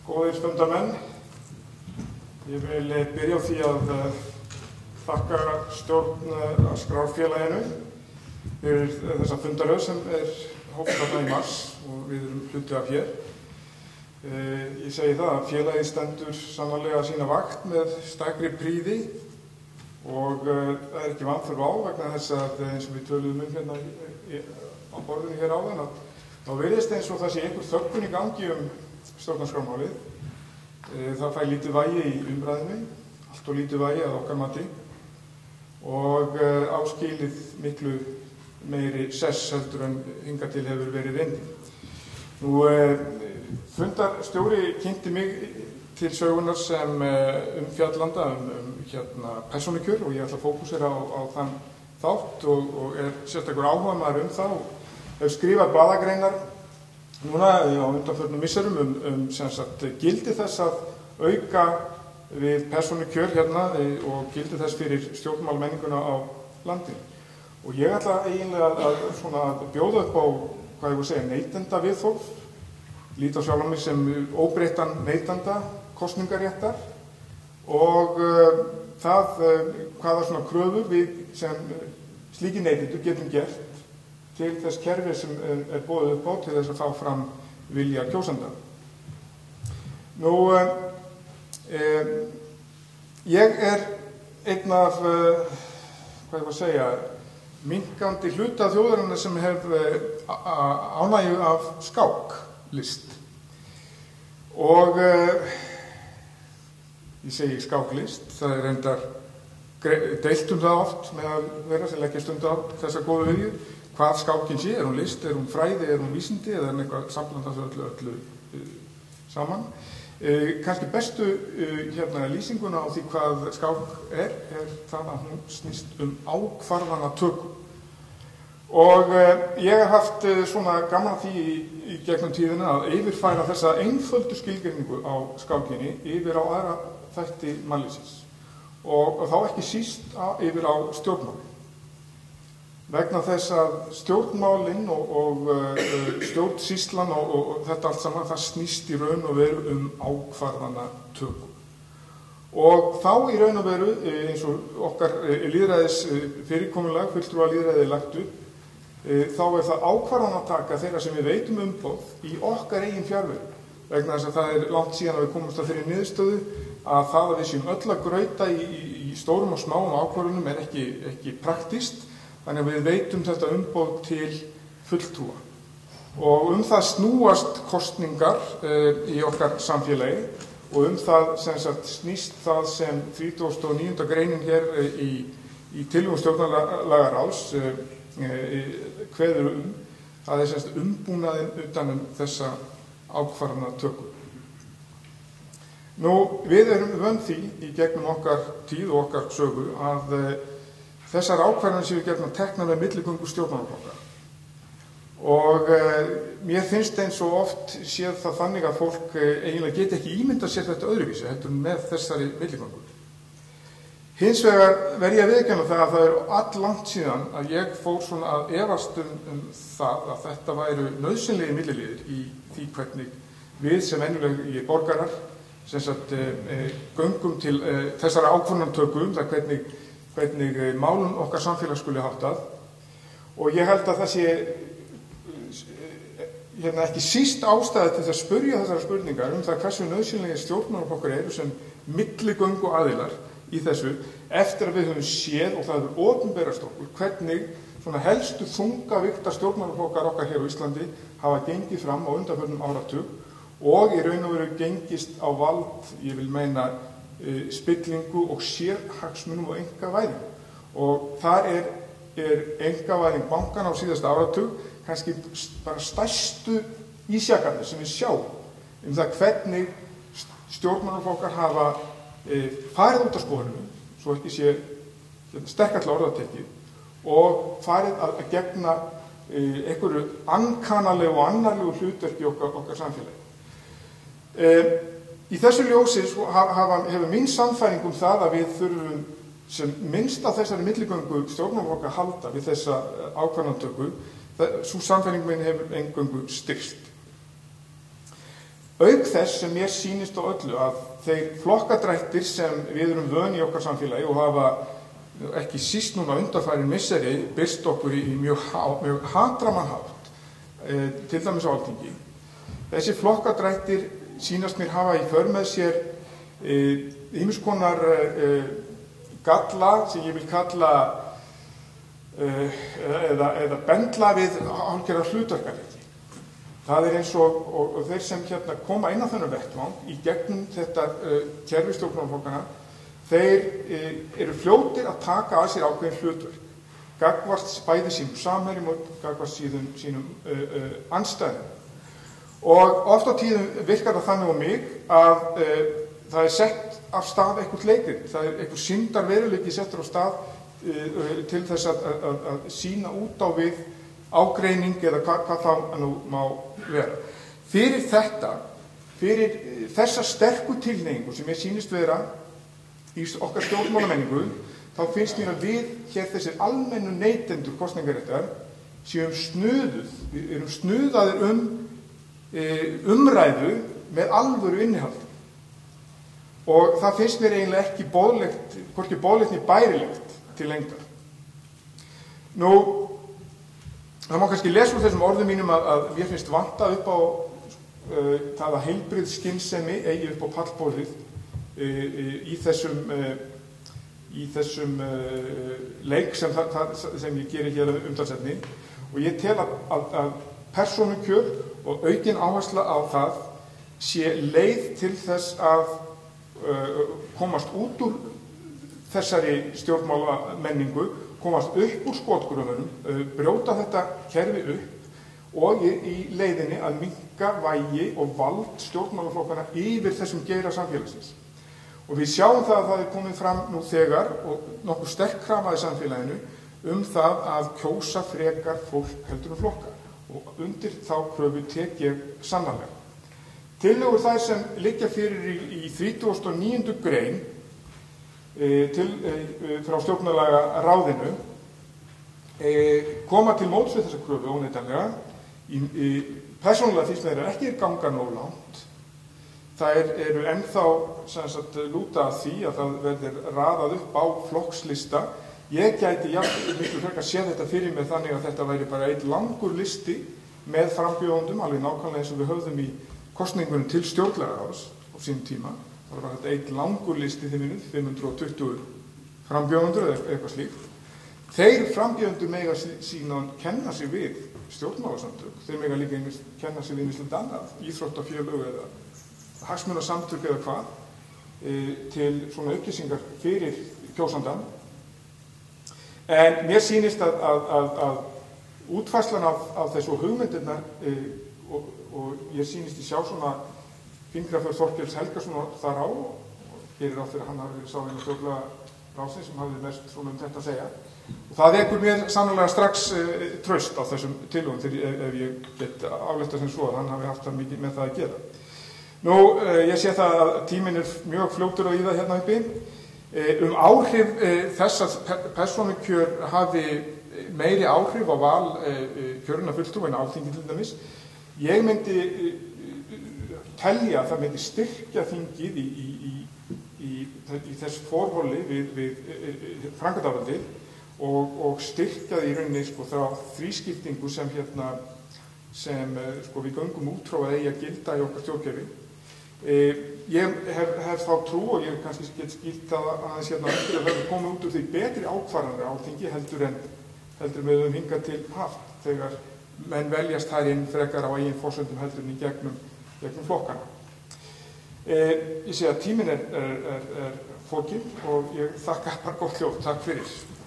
Góðir fundarmenn, ég vil byrja á því að þakka stjórnarskrárfélaginu fyrir þessa fundaröð sem hófst þarna í mars og við erum hluti af hér. Ég segi það að félagið stendur sannarlega sína vakt með stærkri prýði og það ekki vanþörf á vegna þess að eins og við töluðum hérna á borðinu hér áðan að þá virðist eins og það sé einhver þöggun í gangi stjórnarskrármálið. Það fær lítið vægi í umræðinni, allt og lítið vægi að okkar mati og áskilið miklu meiri sess heldur en hingað til hefur verið reyndin. Fundarstjóri kynnti mig til sögunar sem fjallanda persónukjör og ég ætla að fókusera á þann þátt og sérstakur áhugamaður það og hef skrifað blaðagreinar núna á undanförnum misserum gildi þess að auka við persónukjör hérna og gildi þess fyrir stjórnmálmenninguna á landinu. Og ég ætla eiginlega að bjóða upp á, hvað ég voru að segja, neytenda viðhorf, líta á sjálfan mig sem óbreyttan neytanda kosningaréttar og það hvaða svona kröfur við sem slíki neytendur getum gert til þess kerfi sem boðið upp á til þess að fá fram vilja kjósenda. Ég einn af, hvað ég var að segja, minnkandi hluta þjóðarinnar sem hef ánægju af skáklist. Og ég segi skáklist, það reyndar deilt það oft meðal þeirra sem leggja stund á þessa góðu vilju. Hvað skákin sé, hún list, hún fræði, hún vísindi eða eitthvað samblandast öllu saman. Kannski bestu lýsinguna á því hvað skák það að hún snýst ákvarðanatöku. Og ég hef haft svona gaman því í gegnum tíðina að yfirfæra þessa einföldu skilgreiningu á skákinni yfir á aðra þætti mannlífsins og þá ekki síst yfir á stjórnmál. Vegna þess að stjórnmálinn og stjórnsýslan og þetta allt saman, það snýst í raun og veru ákvarðanatöku. Og þá í raun og veru, eins og okkar lýðræðis fyrirkomulag, fulltrúa lýðræði lagt upp, þá það ákvarðanataka þeirra sem við veitum umboð í okkar eigin fjarveru. Vegna þess að það langt síðan að við komumst að þeirri niðurstöðu að það að við séum öll að grauta í stórum og smáum ákvörðunum ekki praktískt. Þannig að við veitum þetta umboð til fulltrúa. Og það snúast kosningar í okkar samfélagi og það snýst það sem 39. greinin hér í tillögum stjórnlagaráðs kveður það umbúnaðinn utan þessa ákvarðanatöku. Við erum vön því í gegnum okkar tíð og okkar sögu að þessar ákvarðanir sem við getum að tekna með milligöngu stjórnmálaflokka. Og mér finnst eins og oft séð það þannig að fólk eiginlega geti ekki ímyndað sér þetta öðruvísi heldur með þessari milligöngu. Hins vegar verð ég að viðurkenna það að það alllangt síðan að ég fór svona að efast það að þetta væru nauðsynlegir milliliðir í því hvernig við sem venjulegir borgarar göngum til þessara ákvarðanatöku það hvernig málum okkar samfélag skuli háttað og ég held að það sé ekki síst ástæða til að spyrja þessara spurningar það hversu nauðsynlegir stjórnmálaflokkar eru sem milligöngu aðilar í þessu eftir að við höfum séð og það hefur opinberast okkur hvernig svona helstu þungavíkta stjórnmálaflokkar okkar hér á Íslandi hafa gengið fram á undanförnum áratug og í raun og veru gengist á vald, ég vil meina spillingu og sérhagsmunum og einkavæðingu. Og þar einkavæðing bankana á síðasta áratug kannski bara stærstu ísjakarnir sem við sjáum það hvernig stjórnmálaflokkar hafa farið út af sporinu, svo ekki sé sterkall orðatekið og farið að gegna einhverju ankannalegu og annarlegu hlutverki okkar samfélagi. Í þessu ljósi hefur mín sannfæring það að við þurfum sem minnst á þessari milligöngu stjórnmálaflokka að halda við þessa ákvarðanatöku, sú sannfæring mín hefur eingöngu styrkst. Auk þess sem mér sýnist á öllu að þeir flokkadrættir sem við erum vön í okkar samfélagi og hafa ekki síst núna undanfarin misseri birst okkur í mjög hatraman hátt, til dæmis á Alþingi. Þessi flokkadrættir sýnast mér hafa í för með sér ýmiss konar galla sem ég vil kalla eða bendla við hálfgerðar hlutverkalegi. Það eins og þeir sem koma inn á þennan vettvang í gegnum þetta kerfi stjórnmálaflokkana, þeir eru fljótir að taka að sér ákveðin hlutverk, gagnvart bæði sínum samherjum og gagnvart sínum andstæðum. Og oft á tíðum virkar það þannig á mig að það sett af stað eitthvað leikrit, það eitthvað sýndarveruleiki settur af stað til þess að sýna út á við ágreining eða hvað það nú má vera. Fyrir þessa sterku tilhneigingu sem ég sýnist vera í okkar stjórnmálamenningu, þá finnst mér að við hér þessir almennu neytendur kosningaréttar séum snuðuð. Við erum snuðaðir umræðu með alvöru innihaldi. Og það finnst mér eiginlega ekki boðlegt, hvorki boðlegt né bærilegt til lengdar. Nú, það má kannski lesa úr þessum orðum mínum að mér finnst vanta upp á það að heilbrigð skynsemi eigi upp á pallborðið í þessum leik sem ég geri hér umtalsefni. Og ég tel að persónukjör og aukin áhersla á það sé leið til þess að komast út úr þessari stjórnmálamenningu, komast upp úr skotgröfunum, brjóta þetta kerfi upp og í leiðinni að minnka vægi og vald stjórnmálaflokkana yfir þessum geira samfélagsins. Og við sjáum það að það komið fram nú þegar og nokkuð sterk krafa í samfélaginu það að kjósa frekar fólk heldur flokka. Og undir þá kröfu tek ég sannarlega. Tillögur þær sem liggja fyrir í 39. grein frá stjórnarlagaráðinu koma til móts við þessa kröfu óneitanlega. Persónulega finnst mér ekki ganga nóg langt. Þær eru ennþá lúta að því að það verður raðað upp á flokkslista. Ég gæti miklu frekar séð þetta fyrir mig þannig að þetta væri bara einn langur listi með frambjóðendum, alveg nákvæmlega eins og við höfðum í kosningunum til stjórnlagaráðs á sínum tíma. Það var þetta einn langur listi 520 frambjóðendur eða eitthvað slíkt. Þeir frambjóðendur mega síðan kenna sig við stjórnmálasamtök. Þeir mega líka kenna sig við ýmislegt annað, íþróttafélög eða hagsmunasamtök eða hvað, til svona upplýsingar fyrir kjósandann. En mér sýnist að útfærslan af þessu hugmyndirnar og ég sýnist í sjá svona fingraför Þorkels Helgason þar á og gerir á fyrir hann hafi sá einu stjórnlagaráðsins sem hafði mest svona þetta að segja. Og það vekur mér sannlega strax traust á þessum tillögum ef ég get aflétta sem svo að hann hafi haft það mikið með það að gera. Nú, ég sé það að tíminn mjög fljótur að í það hérna uppi. Áhrif þess að persónukjör hafi meiri áhrif á val kjörna fulltrúa en Alþingi til dæmis. Ég myndi telja að það myndi styrkja þingið í þess forhóli við framkvæmdarvaldið og styrkja í rauninni þá þrískiptingu sem við göngum út frá að eigi að gilda í okkar stjórnkerfi. Ég hef þá trú og ég kannski get skýrt það aðeins eftir að verður komið út úr því betri ákvarðanir á Alþingi heldur við höfum hingað til haft þegar menn veljast þær inn frekar á eigin forsendum heldur en í gegnum flokkana. Ég sé að tíminn er fókinn og ég þakka bara gott hljóð. Takk fyrir.